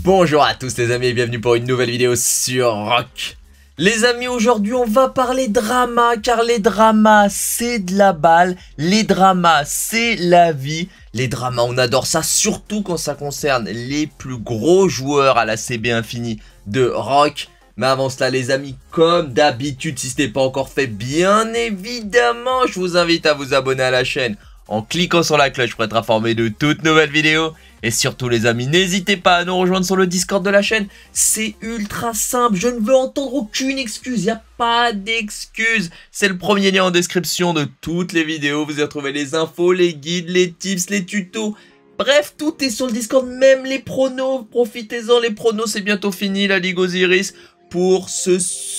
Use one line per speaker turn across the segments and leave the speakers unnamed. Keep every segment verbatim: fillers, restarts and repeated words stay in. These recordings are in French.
Bonjour à tous les amis et bienvenue pour une nouvelle vidéo sur Rock. Les amis, aujourd'hui on va parler drama, car les dramas c'est de la balle, les dramas c'est la vie. Les dramas on adore ça, surtout quand ça concerne les plus gros joueurs à la C B Infini de Rock. Mais avant cela les amis, comme d'habitude, si ce n'est pas encore fait, bien évidemment je vous invite à vous abonner à la chaîne en cliquant sur la cloche pour être informé de toutes nouvelles vidéos. Et surtout les amis, n'hésitez pas à nous rejoindre sur le Discord de la chaîne. C'est ultra simple, je ne veux entendre aucune excuse, il n'y a pas d'excuse. C'est le premier lien en description de toutes les vidéos. Vous y retrouvez les infos, les guides, les tips, les tutos. Bref, tout est sur le Discord, même les pronos. Profitez-en, les pronos c'est bientôt fini, la Ligue Osiris. Pour ce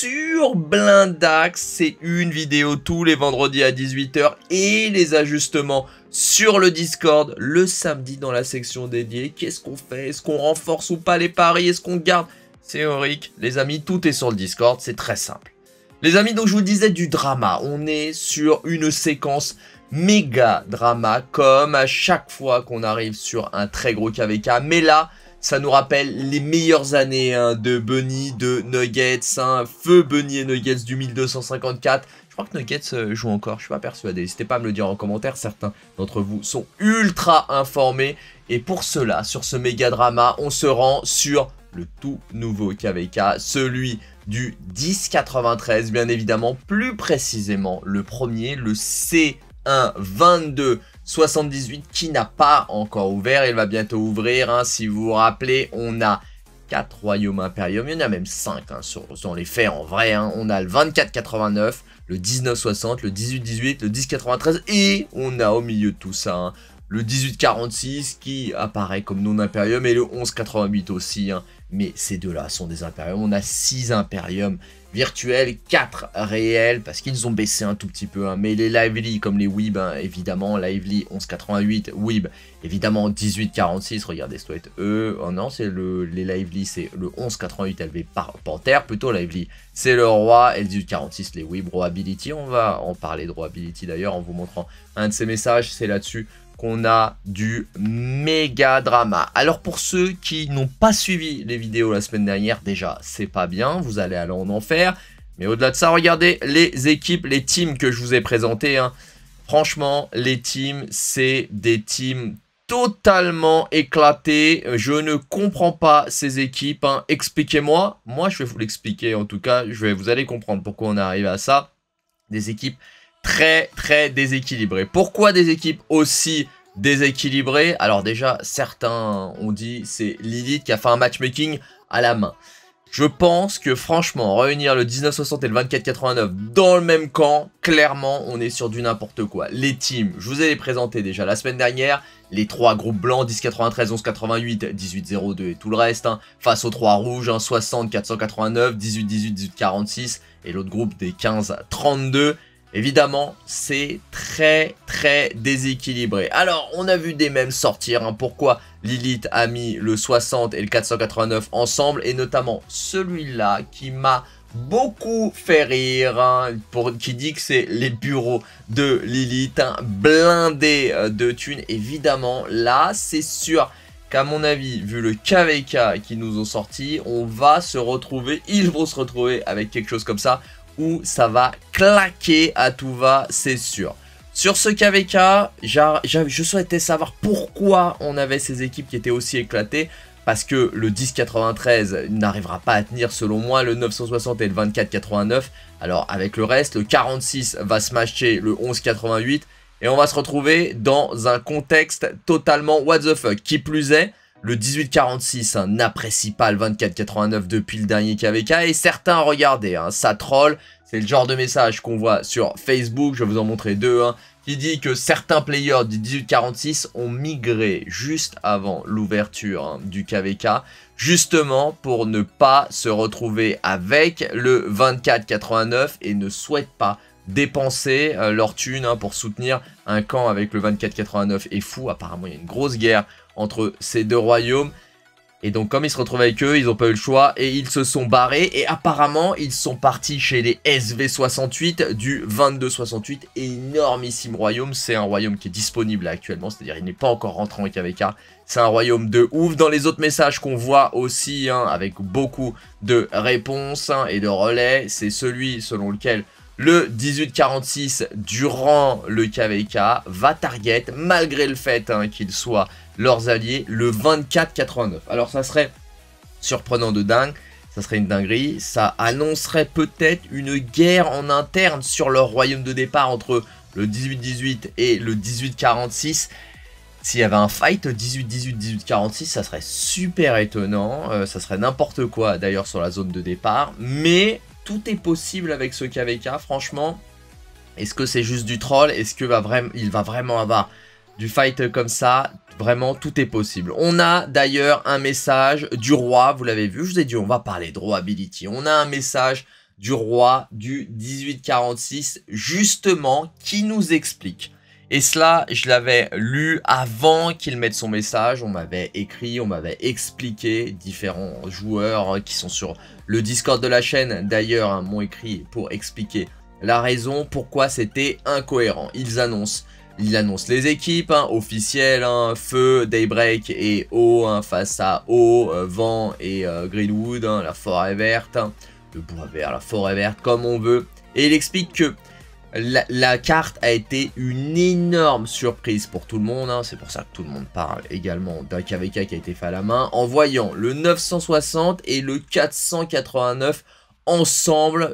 sur-blindax, c'est une vidéo tous les vendredis à dix-huit heures et les ajustements sur le Discord le samedi dans la section dédiée. Qu'est-ce qu'on fait? Est-ce qu'on renforce ou pas les paris? Est-ce qu'on garde? C'est Auric. Les amis, tout est sur le Discord, c'est très simple. Les amis, donc je vous disais du drama. On est sur une séquence méga drama, comme à chaque fois qu'on arrive sur un très gros K V K. Mais là, ça nous rappelle les meilleures années hein, de Bunny, de Nuggets, hein, feu Bunny et Nuggets du mille deux cent cinquante-quatre. Je crois que Nuggets euh, joue encore, je suis pas persuadé. N'hésitez pas à me le dire en commentaire, certains d'entre vous sont ultra informés. Et pour cela, sur ce méga drama, on se rend sur le tout nouveau K V K, celui du dix quatre-vingt-treize, bien évidemment, plus précisément le premier, le C un vingt-deux soixante-dix-huit qui n'a pas encore ouvert. Il va bientôt ouvrir, hein. Si vous vous rappelez, on a quatre royaumes impérium, il y en a même cinq hein, sur, sur les faits en vrai. Hein. On a le vingt-quatre quatre-vingt-neuf, le dix-neuf soixante, le dix-huit dix-huit, le dix quatre-vingt-treize et on a au milieu de tout ça hein, le dix-huit quarante-six qui apparaît comme non impérium et le onze quatre-vingt-huit aussi. Hein. Mais ces deux-là sont des impériums. On a six impériums virtuels, quatre réels, parce qu'ils ont baissé un tout petit peu. Hein. Mais les Lively, comme les Weeb, hein, évidemment, Lively onze quatre-vingt-huit, Weeb, évidemment dix-huit quarante-six, regardez, ça doit être eux. Oh non, c'est le, les Lively, c'est le onze quatre-vingt-huit L V par Panthère, plutôt Lively, c'est le roi, et le dix-huit quarante-six, les Weeb, Roi Ability. On va en parler de Roi Ability d'ailleurs en vous montrant un de ces messages, c'est là-dessus qu'on a du méga drama. Alors pour ceux qui n'ont pas suivi les vidéos la semaine dernière, déjà c'est pas bien, vous allez aller en enfer. Mais au-delà de ça, regardez les équipes, les teams que je vous ai présentés. Hein. Franchement, les teams, c'est des teams totalement éclatés. Je ne comprends pas ces équipes. Hein. Expliquez-moi. Moi, je vais vous l'expliquer en tout cas. Je vais, vous allez comprendre pourquoi on est arrivé à ça. Des équipes très très déséquilibré. Pourquoi des équipes aussi déséquilibrées? Alors déjà, certains ont dit c'est Lilith qui a fait un matchmaking à la main. Je pense que franchement, réunir le dix-neuf soixante et le vingt-quatre quatre-vingt-neuf dans le même camp, clairement, on est sur du n'importe quoi. Les teams, je vous ai les présentés déjà la semaine dernière. Les trois groupes blancs, dix quatre-vingt-treize, onze quatre-vingt-huit, dix-huit zéro deux et tout le reste. Hein, face aux trois rouges, hein, soixante quatre cent quatre-vingt-neuf, dix-huit dix-huit, dix-huit quarante-six et l'autre groupe des quinze trente-deux. Évidemment, c'est très très déséquilibré. Alors, on a vu des mèmes sortir. Hein, pourquoi Lilith a mis le soixante et le quatre cent quatre-vingt-neuf ensemble. Et notamment celui-là qui m'a beaucoup fait rire. Hein, pour, qui dit que c'est les bureaux de Lilith. Hein, blindés de thunes. Évidemment, là, c'est sûr qu'à mon avis, vu le K V K qu'ils nous ont sorti, on va se retrouver, ils vont se retrouver avec quelque chose comme ça. Où ça va claquer à tout va, c'est sûr. Sur ce K V K, je souhaitais savoir pourquoi on avait ces équipes qui étaient aussi éclatées. Parce que le dix quatre-vingt-treize n'arrivera pas à tenir selon moi le neuf cent soixante et le vingt-quatre quatre-vingt-neuf. Alors avec le reste, le quarante-six va smasher le onze quatre-vingt-huit. Et on va se retrouver dans un contexte totalement what the fuck. Qui plus est, le dix-huit quarante-six hein, n'apprécie pas le vingt-quatre quatre-vingt-neuf depuis le dernier K V K et certains, regardez, hein, ça troll. C'est le genre de message qu'on voit sur Facebook, je vais vous en montrer deux, hein, qui dit que certains players du dix-huit quarante-six ont migré juste avant l'ouverture hein, du K V K, justement pour ne pas se retrouver avec le vingt-quatre quatre-vingt-neuf et ne souhaitent pas dépenser euh, leur thune hein, pour soutenir un camp avec le vingt-quatre quatre-vingt-neuf. Et fou, apparemment il y a une grosse guerre entre ces deux royaumes. Et donc comme ils se retrouvent avec eux, ils n'ont pas eu le choix et ils se sont barrés. Et apparemment, ils sont partis chez les S V soixante-huit du vingt-deux soixante-huit. Énormissime royaume, c'est un royaume qui est disponible actuellement, c'est-à-dire il n'est pas encore rentré en K V K. C'est un royaume de ouf. Dans les autres messages qu'on voit aussi, hein, avec beaucoup de réponses hein, et de relais, c'est celui selon lequel le dix-huit quarante-six, durant le K V K, va target, malgré le fait hein, qu'ils soient leurs alliés, le vingt-quatre quatre-vingt-neuf. Alors ça serait surprenant de dingue, ça serait une dinguerie, ça annoncerait peut-être une guerre en interne sur leur royaume de départ entre le dix-huit dix-huit et le dix-huit quarante-six. S'il y avait un fight dix-huit dix-huit, dix-huit quarante-six, ça serait super étonnant, euh, ça serait n'importe quoi d'ailleurs sur la zone de départ, mais tout est possible avec ce K V K, franchement. Est-ce que c'est juste du troll? Est-ce qu'il va, vra va vraiment avoir du fight comme ça? Vraiment, tout est possible. On a d'ailleurs un message du roi, vous l'avez vu, je vous ai dit, on va parler de Rowability. On a un message du roi du dix-huit quarante-six, justement, qui nous explique. Et cela, je l'avais lu avant qu'il mette son message. On m'avait écrit, on m'avait expliqué. Différents joueurs hein, qui sont sur le Discord de la chaîne, d'ailleurs, hein, m'ont écrit pour expliquer la raison pourquoi c'était incohérent. Ils annoncent, ils annoncent les équipes hein, officielles, hein, Feu, Daybreak et Eau, hein, face à Eau, euh, Vent et euh, Greenwood, hein, la forêt verte, hein, le bois vert, la forêt verte, comme on veut. Et il explique que La, la carte a été une énorme surprise pour tout le monde, hein. C'est pour ça que tout le monde parle également d'un K V K qui a été fait à la main, en voyant le neuf cent soixante et le quatre cent quatre-vingt-neuf ensemble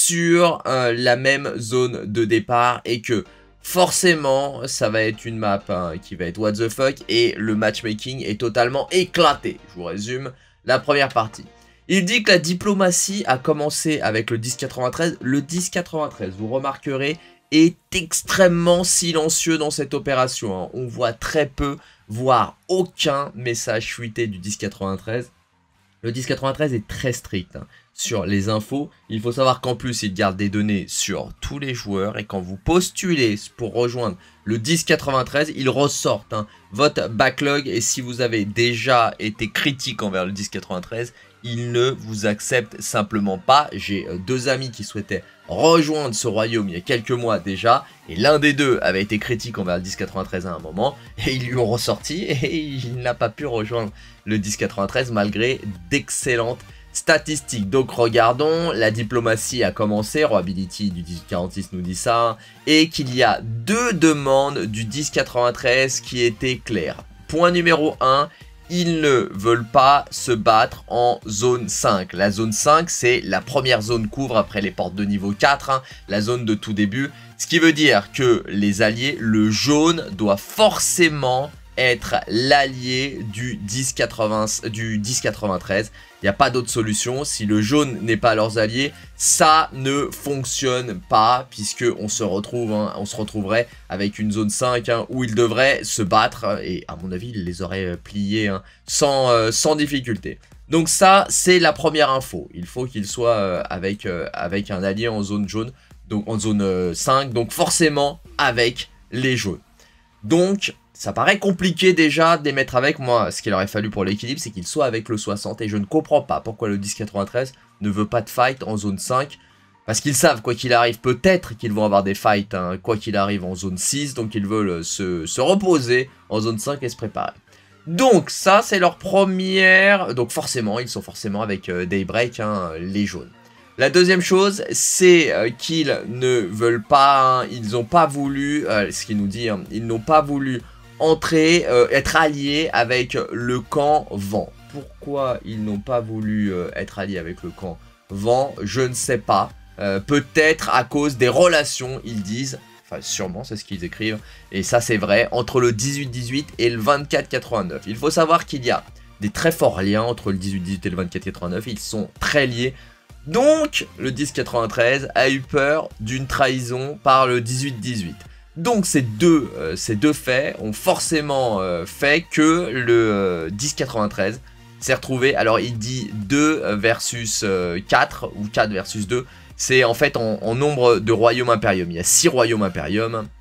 sur euh, la même zone de départ, et que forcément ça va être une map hein, qui va être what the fuck, et le matchmaking est totalement éclaté. Je vous résume la première partie. Il dit que la diplomatie a commencé avec le dix quatre-vingt-treize. Le dix quatre-vingt-treize, vous remarquerez, est extrêmement silencieux dans cette opération. Hein. On voit très peu, voire aucun message fuité du dix quatre-vingt-treize. Le dix quatre-vingt-treize est très strict hein, sur les infos. Il faut savoir qu'en plus, il garde des données sur tous les joueurs. Et quand vous postulez pour rejoindre le dix quatre-vingt-treize, il ressort hein, votre backlog. Et si vous avez déjà été critique envers le dix quatre-vingt-treize, il ne vous accepte simplement pas. J'ai deux amis qui souhaitaient rejoindre ce royaume il y a quelques mois déjà, et l'un des deux avait été critique envers le dix quatre-vingt-treize à un moment, et ils lui ont ressorti, et il n'a pas pu rejoindre le dix quatre-vingt-treize malgré d'excellentes statistiques. Donc regardons, la diplomatie a commencé, Rowability du dix-huit quarante-six nous dit ça, et qu'il y a deux demandes du dix quatre-vingt-treize qui étaient claires. Point numéro un, ils ne veulent pas se battre en zone cinq. La zone cinq, c'est la première zone couvre après les portes de niveau quatre, hein, la zone de tout début. Ce qui veut dire que les alliés, le jaune doit forcément être l'allié du dix quatre-vingts, du dix quatre-vingt-treize. Il n'y a pas d'autre solution. Si le jaune n'est pas leurs alliés, ça ne fonctionne pas, puisque on se retrouve, hein, on se retrouverait avec une zone cinq hein, où ils devraient se battre, et à mon avis, ils les auraient pliés hein, sans, euh, sans difficulté. Donc ça, c'est la première info. Il faut qu'il soit euh, avec, euh, avec un allié en zone jaune, donc en zone euh, cinq, donc forcément avec les jaunes. Donc ça paraît compliqué déjà de les mettre avec. Moi, ce qu'il aurait fallu pour l'équilibre, c'est qu'il soit avec le soixante. Et je ne comprends pas pourquoi le dix quatre-vingt-treize ne veut pas de fight en zone cinq. Parce qu'ils savent, quoi qu'il arrive, peut-être qu'ils vont avoir des fights, hein, quoi qu'il arrive en zone six. Donc ils veulent se, se reposer en zone cinq et se préparer. Donc ça, c'est leur première... Donc forcément, ils sont forcément avec euh, Daybreak, hein, les jaunes. La deuxième chose, c'est euh, qu'ils ne veulent pas... Hein, ils n'ont pas voulu... Euh, ce qu'il nous dit, hein, ils n'ont pas voulu... entrer, euh, être alliés avec le camp Vent. Pourquoi ils n'ont pas voulu euh, être alliés avec le camp Vent, je ne sais pas. Euh, Peut-être à cause des relations, ils disent. Enfin, sûrement, c'est ce qu'ils écrivent. Et ça, c'est vrai, entre le dix-huit dix-huit et le vingt-quatre quatre-vingt-neuf. Il faut savoir qu'il y a des très forts liens entre le dix-huit dix-huit et le vingt-quatre quatre-vingt-neuf. Ils sont très liés. Donc, le dix quatre-vingt-treize a eu peur d'une trahison par le dix-huit dix-huit. Donc ces deux, euh, ces deux faits ont forcément euh, fait que le euh, dix quatre-vingt-treize s'est retrouvé, alors il dit deux versus quatre ou quatre versus deux, c'est en fait en, en nombre de royaumes impérium. Il y a six royaumes impérium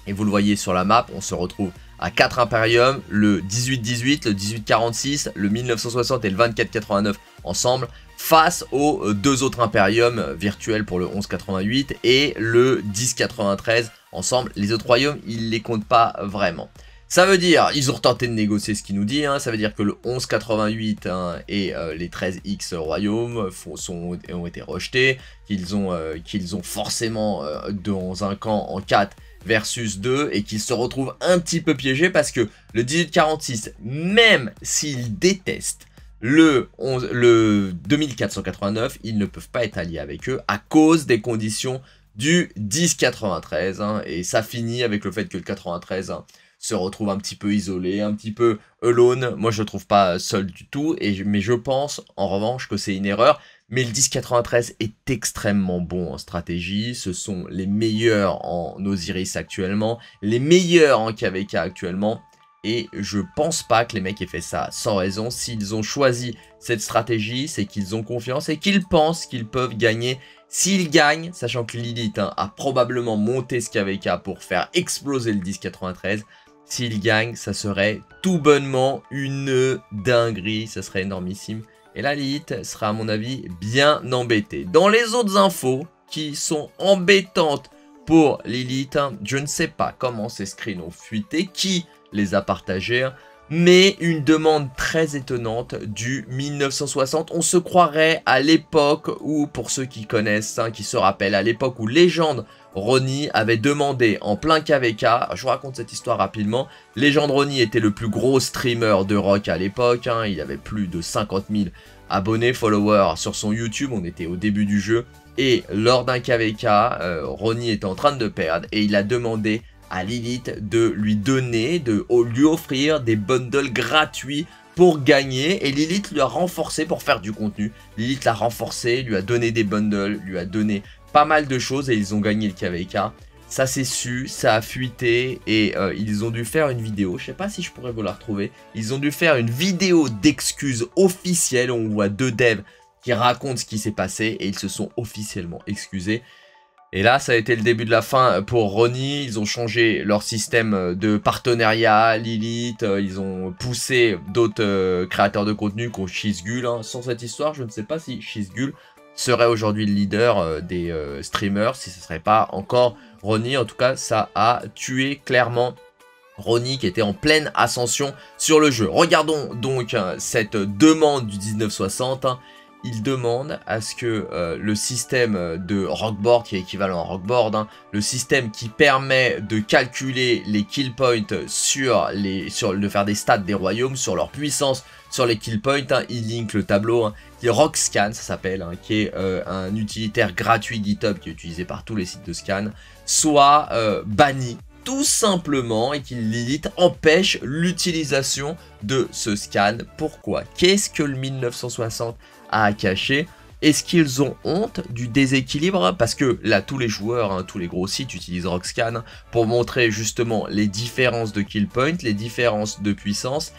Et vous le voyez sur la map, on se retrouve à quatre Imperium, le dix-huit dix-huit, le dix-huit quarante-six, le mille neuf cent soixante et le vingt-quatre quatre-vingt-neuf ensemble, face aux deux autres Imperium virtuels pour le onze quatre-vingt-huit et le dix quatre-vingt-treize ensemble. Les autres royaumes, ils les comptent pas vraiment. Ça veut dire, ils ont tenté de négocier ce qu'il nous dit, hein, ça veut dire que le onze quatre-vingt-huit hein, et euh, les treize X royaumes font, sont, ont été rejetés, qu'ils ont, euh, qu'ils ont forcément euh, dans un camp en quatre versus deux et qu'ils se retrouvent un petit peu piégés parce que le dix-huit quarante-six, même s'ils détestent le, onze, le deux mille quatre cent quatre-vingt-neuf, ils ne peuvent pas être alliés avec eux à cause des conditions du dix quatre-vingt-treize hein, et ça finit avec le fait que le quatre-vingt-treize hein, se retrouve un petit peu isolé, un petit peu alone. Moi je le trouve pas seul du tout, et, mais je pense en revanche que c'est une erreur. Mais le dix quatre-vingt-treize est extrêmement bon en stratégie, ce sont les meilleurs en Osiris actuellement, les meilleurs en K V K actuellement, et je pense pas que les mecs aient fait ça sans raison. S'ils ont choisi cette stratégie, c'est qu'ils ont confiance et qu'ils pensent qu'ils peuvent gagner. S'ils gagnent, sachant que Lilith hein, a probablement monté ce K V K pour faire exploser le dix quatre-vingt-treize, s'ils gagnent, ça serait tout bonnement une dinguerie, ça serait énormissime. Et la Lilith sera à mon avis bien embêtée. Dans les autres infos qui sont embêtantes pour Lilith, hein, je ne sais pas comment ces screens ont fuité, qui les a partagés, hein, mais une demande très étonnante du mille neuf cent soixante. On se croirait à l'époque où, pour ceux qui connaissent, hein, qui se rappellent, à l'époque où Légende Ronnie avait demandé en plein K V K, je vous raconte cette histoire rapidement. Légende Ronnie était le plus gros streamer de rock à l'époque, hein, il avait plus de cinquante mille abonnés, followers sur son YouTube, on était au début du jeu. Et lors d'un K V K, euh, Ronnie était en train de perdre et il a demandé à Lilith de lui donner, de lui offrir des bundles gratuits pour gagner, et Lilith lui a renforcé pour faire du contenu. Lilith l'a renforcé, lui a donné des bundles, lui a donné pas mal de choses et ils ont gagné le K V K. Ça s'est su, ça a fuité et euh, ils ont dû faire une vidéo, je sais pas si je pourrais vous la retrouver, ils ont dû faire une vidéo d'excuses officielle où on voit deux devs qui racontent ce qui s'est passé et ils se sont officiellement excusés. Et là, ça a été le début de la fin pour Ronnie. Ils ont changé leur système de partenariat, Lilith. Ils ont poussé d'autres euh, créateurs de contenu comme Shizgul. Hein. Sans cette histoire, je ne sais pas si Shizgul serait aujourd'hui le leader euh, des euh, streamers, si ce ne serait pas encore Ronnie. En tout cas, ça a tué clairement Ronnie qui était en pleine ascension sur le jeu. Regardons donc hein, cette demande du dix-neuf soixante. Hein. Il demande à ce que euh, le système de Rockboard, qui est équivalent à Rockboard, hein, le système qui permet de calculer les kill points sur les, sur, de faire des stats des royaumes, sur leur puissance, sur les kill points, hein, il link le tableau, hein, qui est Rockscan, ça s'appelle, hein, qui est euh, un utilitaire gratuit GitHub qui est utilisé par tous les sites de scan, soit euh, banni. Tout simplement, et qu'il Lilith empêche l'utilisation de ce scan. Pourquoi? Qu'est-ce que le mille neuf cent soixante a à cacher? Est-ce qu'ils ont honte du déséquilibre? Parce que là, tous les joueurs, hein, tous les gros sites utilisent Rockscan pour montrer justement les différences de kill point, les différences de puissance.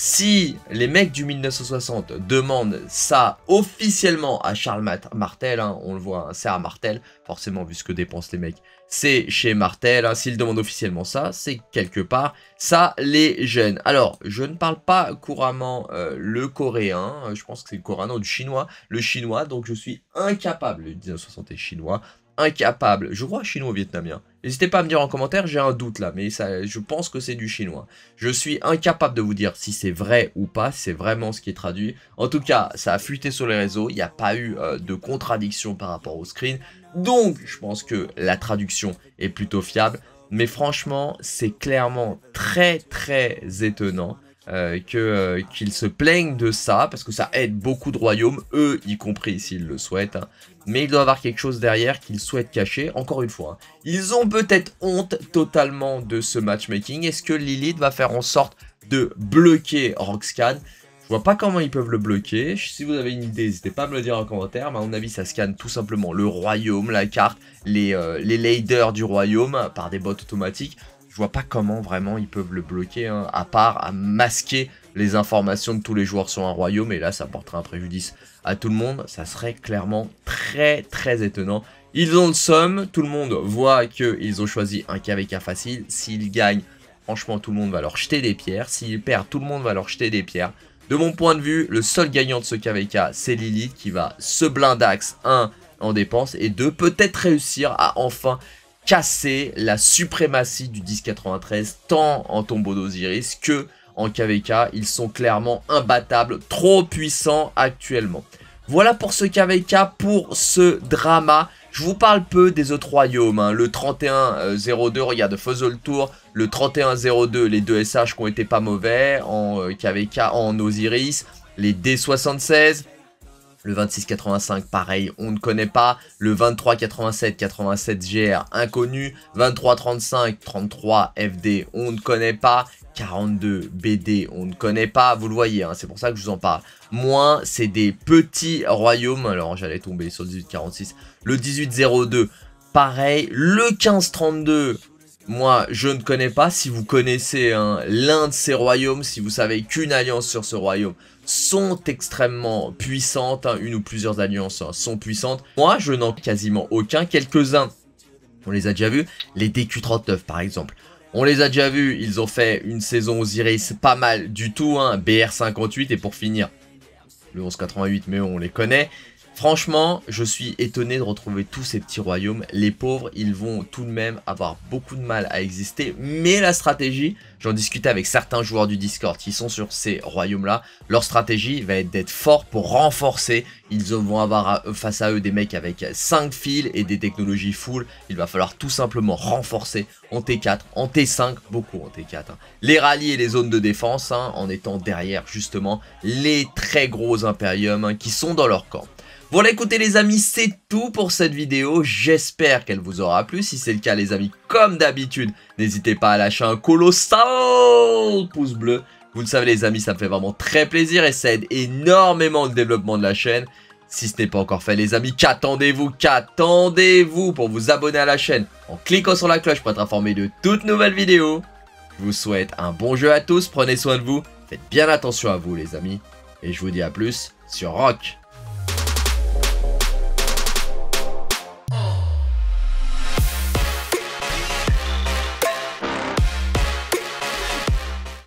Si les mecs du mille neuf cent soixante demandent ça officiellement à Charles Martel, hein, on le voit, hein, c'est à Martel, forcément vu ce que dépensent les mecs, c'est chez Martel, hein, s'ils demandent officiellement ça, c'est quelque part, ça les gêne. Alors, je ne parle pas couramment euh, le coréen, euh, je pense que c'est le coréen, non, du chinois, le chinois, donc je suis incapable, le mille neuf cent soixante est chinois, incapable, je crois chinois ou vietnamien. N'hésitez pas à me dire en commentaire, j'ai un doute là, mais ça, je pense que c'est du chinois. Je suis incapable de vous dire si c'est vrai ou pas, si c'est vraiment ce qui est traduit. En tout cas, ça a fuité sur les réseaux, il n'y a pas eu euh, de contradiction par rapport au screen. Donc, je pense que la traduction est plutôt fiable. Mais franchement, c'est clairement très très étonnant euh, que, euh, qu'ils se plaignent de ça, parce que ça aide beaucoup de royaumes, eux y compris s'ils le souhaitent. Hein. Mais il doit y avoir quelque chose derrière qu'ils souhaitent cacher, encore une fois. Hein. Ils ont peut-être honte totalement de ce matchmaking. Est-ce que Lilith va faire en sorte de bloquer Rockscan? Je vois pas comment ils peuvent le bloquer. Si vous avez une idée, n'hésitez pas à me le dire en commentaire. Mais à mon avis, ça scanne tout simplement le royaume, la carte, les, euh, les laders du royaume par des bots automatiques. Je vois pas comment vraiment ils peuvent le bloquer, hein, à part à masquer les informations de tous les joueurs sur un royaume. Et là, ça porterait un préjudice à tout le monde. Ça serait clairement très très étonnant Ils ont le somme, tout le monde voit qu'ils ont choisi un K V K facile. S'ils gagnent, franchement, tout le monde va leur jeter des pierres. S'ils perdent, tout le monde va leur jeter des pierres. De mon point de vue, le seul gagnant de ce K V K, c'est Lilith qui va se blindax, un, en dépense, et deux, peut-être réussir à enfin casser la suprématie du dix quatre-vingt-treize, tant en tombeau d'Osiris que en K V K. Ils sont clairement imbattables, trop puissants actuellement. Voilà pour ce K V K, pour ce drama. Je vous parle peu des autres royaumes, hein. Le trente et un zéro deux, regarde, faisons le tour. Le trente et un zéro deux, les deux S H qui ont été pas mauvais en euh, K V K, en Osiris. Les D soixante-seize, le vingt-six quatre-vingt-cinq, pareil, on ne connaît pas. Le vingt-trois quatre-vingt-sept, quatre-vingt-sept G R, inconnu. vingt-trois trente-cinq, trente-trois F D, on ne connaît pas. quarante-deux B D, on ne connaît pas, vous le voyez, hein, c'est pour ça que je vous en parle. Moins, c'est des petits royaumes. Alors, j'allais tomber sur le dix-huit quarante-six. Le dix-huit zéro deux, pareil. Le quinze trente-deux, moi, je ne connais pas. Si vous connaissez hein, l'un de ces royaumes, si vous savez qu'une alliance sur ce royaume sont extrêmement puissantes, hein, une ou plusieurs alliances hein, sont puissantes. Moi, je n'en ai quasiment aucun. Quelques-uns, on les a déjà vus. Les D Q trente-neuf, par exemple. On les a déjà vus, ils ont fait une saison Osiris pas mal du tout, hein, B R cinquante-huit, et pour finir, le onze quatre-vingt-huit, mais on les connaît. Franchement, je suis étonné de retrouver tous ces petits royaumes. Les pauvres, ils vont tout de même avoir beaucoup de mal à exister. Mais la stratégie, j'en discutais avec certains joueurs du Discord qui sont sur ces royaumes-là. Leur stratégie va être d'être fort pour renforcer. Ils vont avoir face à eux des mecs avec cinq fils et des technologies full. Il va falloir tout simplement renforcer en T quatre, en T cinq, beaucoup en T quatre. Hein. Les rallyes et les zones de défense, hein, en étant derrière justement les très gros impériums hein, qui sont dans leur camp. Voilà, écoutez les amis, c'est tout pour cette vidéo. J'espère qu'elle vous aura plu. Si c'est le cas les amis, comme d'habitude, n'hésitez pas à lâcher un colossal pouce bleu. Vous le savez les amis, ça me fait vraiment très plaisir et ça aide énormément le développement de la chaîne. Si ce n'est pas encore fait les amis, qu'attendez-vous, qu'attendez-vous pour vous abonner à la chaîne en cliquant sur la cloche pour être informé de toutes nouvelles vidéos. Je vous souhaite un bon jeu à tous, prenez soin de vous, faites bien attention à vous les amis. Et je vous dis à plus sur Rock.